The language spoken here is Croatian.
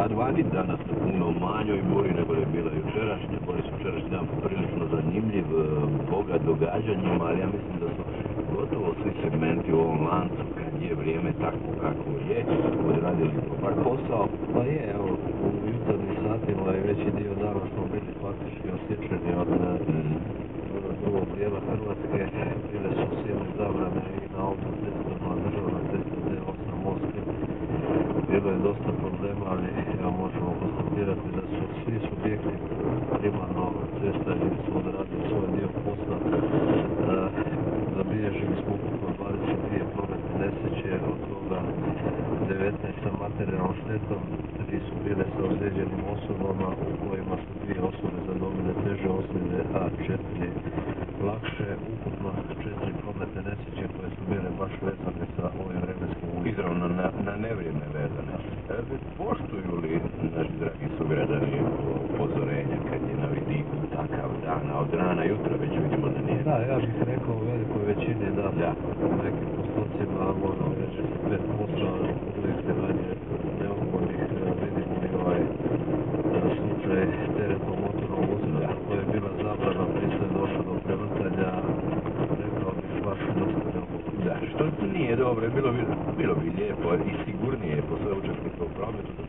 sad vani danas na puno manjoj buri nego je bila jučerašnja. Boli su jučerašnji dan prilično zanimljiv, bogat događanjima, ali ja mislim da su gotovo svi segmenti u ovom lancu, kad je vrijeme takvo kako je, odradili dobar posao. Pa je, evo, u jutarnjim satima i veći dio dana smo bili faktički osjećani od drugog dijela Hrvatske. Bile su silne zabrane i na autocestama, državna cesta D8 Most. Bilo je dosta problema, ali evo možemo konstatirati da su svi subjekti primarno cestarni su odradili svoj dio posla. Zabilježili smo ukupno 22 prometne nesreće, od toga 19 sa materijalnom štetom, 3 su bile sa ozlijeđenim osobama, u kojima su 2 osobe zadobile teže ozljede, a 4 lakše. Ukupno 4 prometne nesreće koje su bile baš vezane sa ovim vremenskim uvjetima. Izravno na nevrijeme vezane. Poštuju li naši dragi sugrađani upozorenja kad je na vidiku takav dan, a od rana jutra već vidimo da nije? Da, ja bih rekao u velikoj većini da. U nekim postocima možda reći 5%, ali uvijek se manje neugodnih. Vidimo i ovaj slučaj teretnog motornog vozila koja je bila zabrana, prije je došlo do prevrtanja, rekao bih baš dosta neugodno. Da, što nije dobro, bilo bi lijepo i sigurnije po sve učesnike u prometu